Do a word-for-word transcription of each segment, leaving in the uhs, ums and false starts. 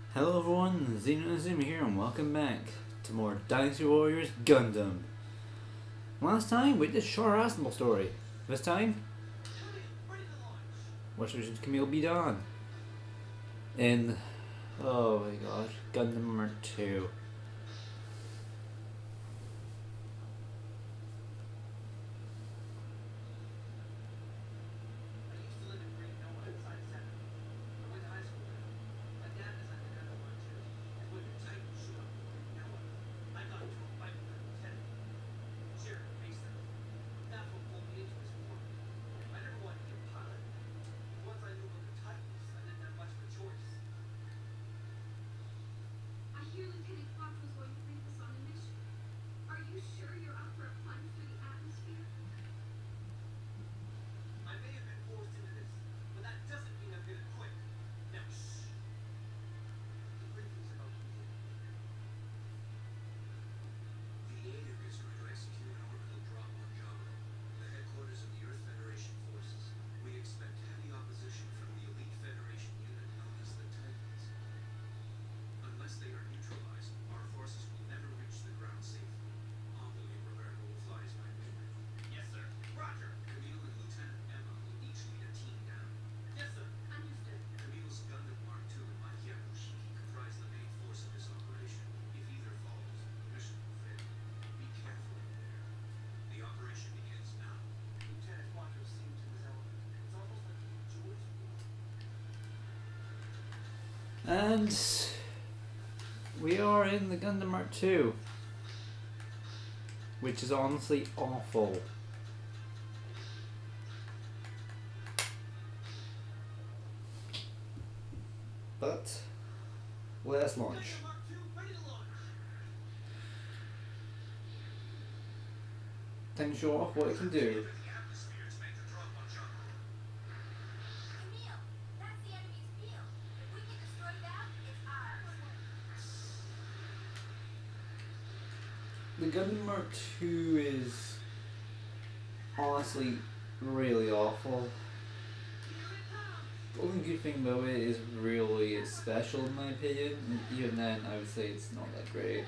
Hello everyone, Xeno and Zuma here and welcome back to more Dynasty Warriors Gundam. Last time we did Short Arsenal story. This time, what should Kamille be done? In, oh my gosh, Gundam number two. And we are in the Gundam Mark two, which is honestly awful. But let's launch. Time to show off what it can do. The Gundam Mark two is honestly really awful. The only good thing about it is really it's special in my opinion, and even then I would say it's not that great.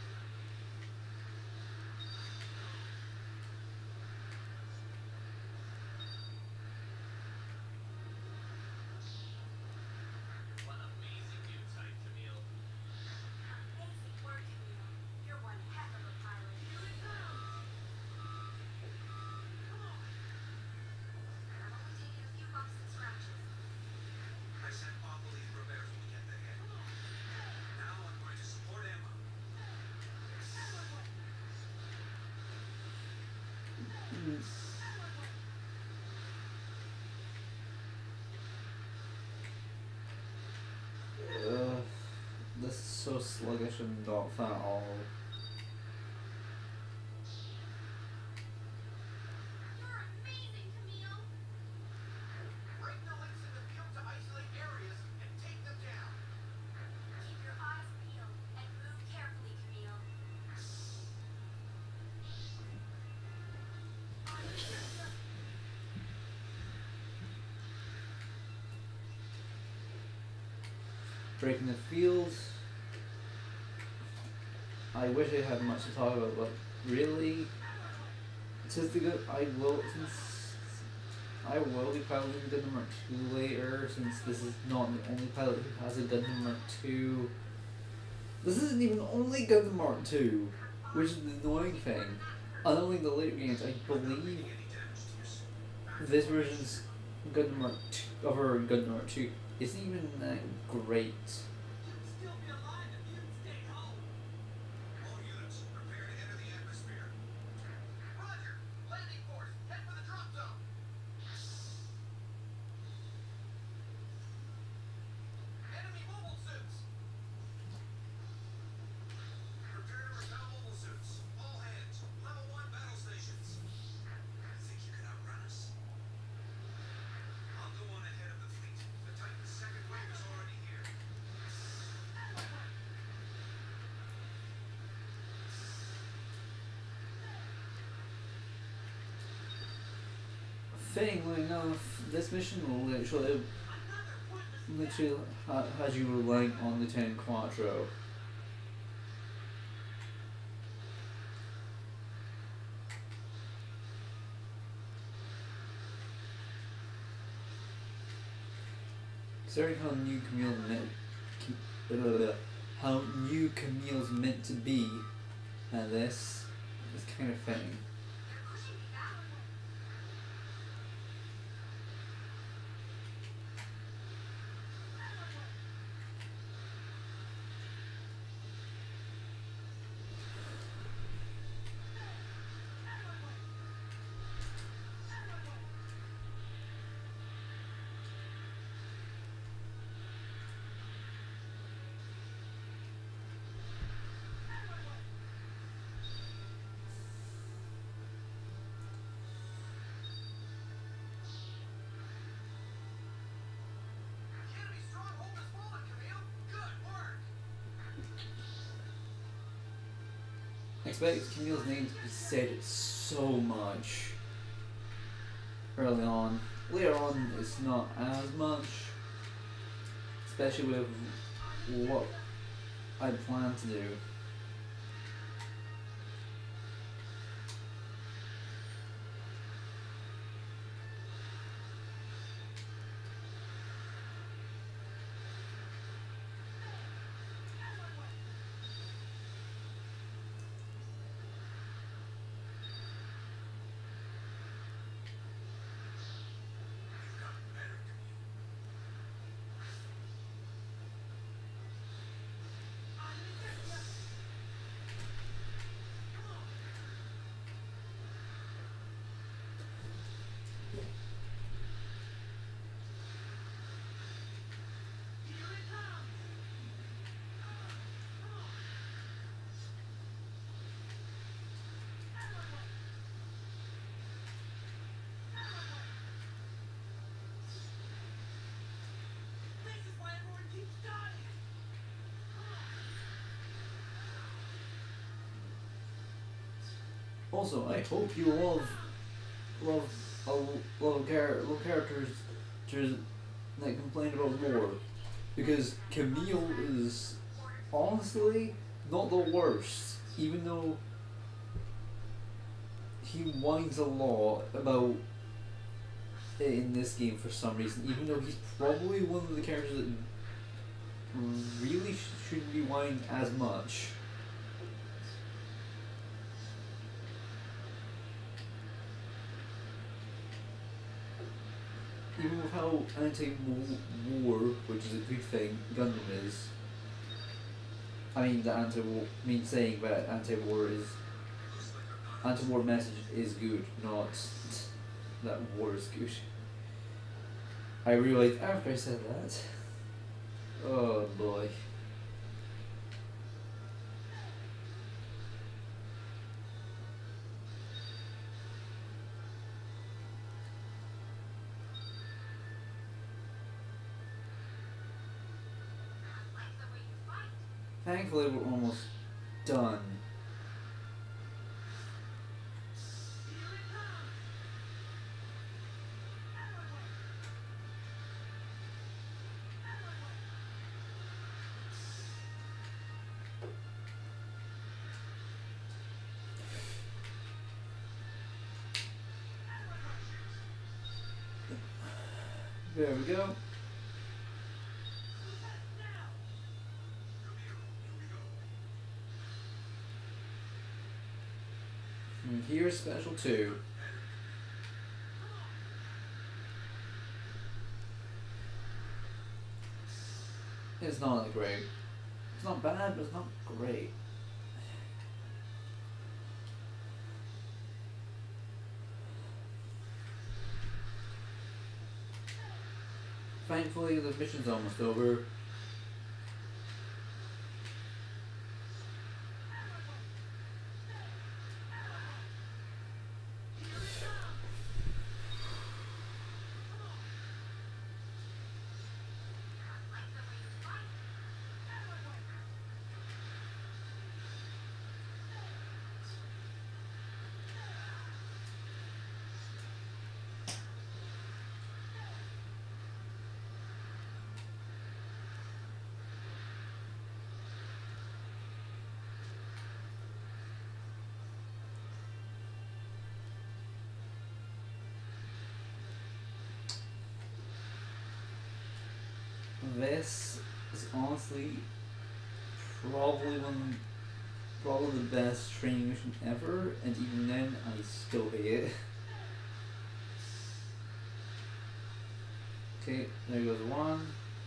Uh, this is so sluggish and not fun at all. You're amazing, Kamille. Break the links in the field to isolate areas and take them down. Keep your eyes peeled and move carefully, Kamille. Breaking the field. I wish I had much to talk about, but really, since the good, I will since I will be piloting Gundam Mark two later. Since this is not the only pilot who has a Gundam Mark two. This isn't even only Gundam Mark two, which is the annoying thing. Unlike the later games, I believe this version's Gundam Mark two, over Gundam Mark two, isn't even that great. Fittingly enough, this mission will literally literally ha- has you relying on Lieutenant Quattro. Considering how new Camille meant, uh, how new Camille's meant to be, and this is kind of fitting. They're pushing me back. Enemy stronghold has fallen, Kamille. Good work. I expect Camille's name to be said so much early on. Later on, it's not as much, especially with what I plan to do. This is why everyone keeps dying. Also, I hope you love love a love char- love characters characters that complain about lore, because Camille is honestly not the worst, even though he whines a lot about it in this game for some reason, even though he's probably one of the characters that really sh- shouldn't be whining as much. Even with how anti-war, which is a good thing, Gundam is. I mean, the anti-war means saying that anti-war is anti-war message is good, not that war is good. I realized after I said that. Oh boy. I like the way you fight. Thankfully, we're almost done. Here it comes. There we go. And here's special two. It's not that great. It's not bad, but it's not great. Thankfully, the mission's almost over. this is honestly probably one, probably the best training mission ever, and even then I still hate it. Okay, there goes one.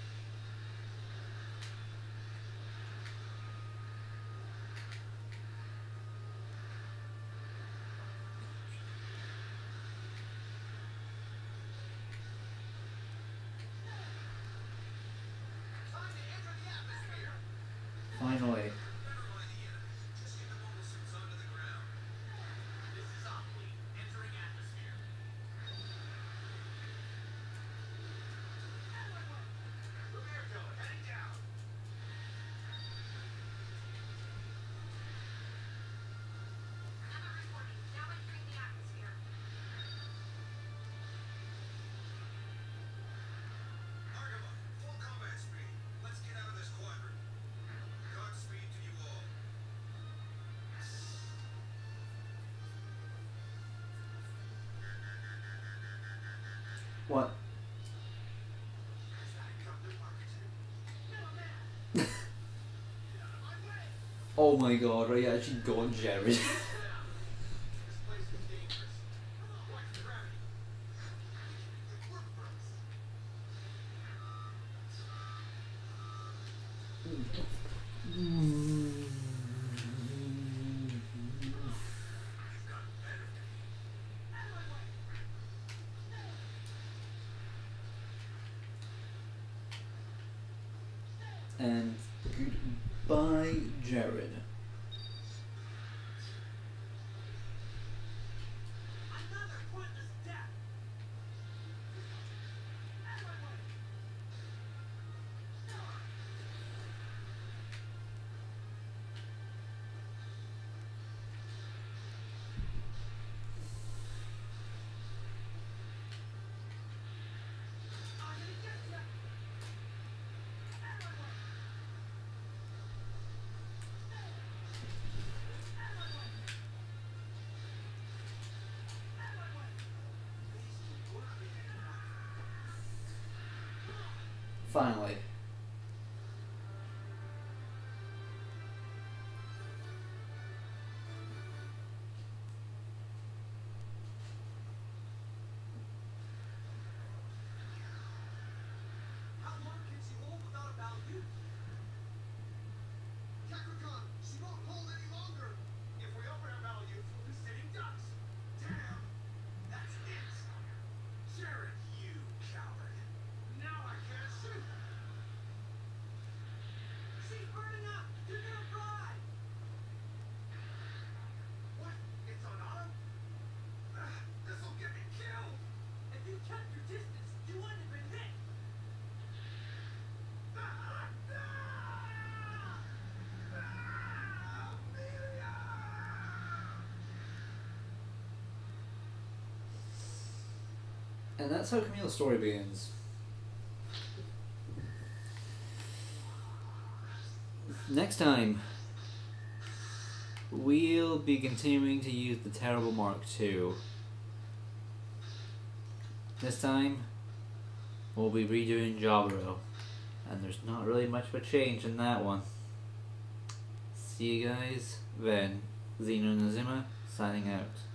Time to enter the atmosphere. Finally. Never mind the enemy. Just get the mobile suits onto the ground. This is Oakley, entering atmosphere. Roberto, heading down. Emma reporting. Now entering the atmosphere. Argama, full combat speed. Let's get out of this quadrant. Godspeed to you all. What? Is that a Gundam marketing? No, man. Get out of my way. Oh my god, right, I actually got Jared. This place is dangerous. Come on, watch the gravity. Good work, bros. You've gotten better. Out of my way. And goodbye, Jared. Another pointless death. Out of my way. I'm gonna get ya. Out of my way. Out of my way. Out of my way. These two work me enough. Finally. How long can she hold without a value? Capricorn, she won't hold any longer. If we open our values, we'll be sitting ducks. Damn, that's it. Jared, you coward. Now I can't shoot. She's burning up. You're gonna fry. What? It's on auto? Ah, this'll get me killed. If you kept your distance, you wouldn't have been hit. Ah, ah, ah, Amelia! And that's how Kamille's story begins. Next time, we'll be continuing to use the Terrible Mark two. This time, we'll be redoing Jaburo, and there's not really much of a change in that one. See you guys then. Zeno Nazima, signing out.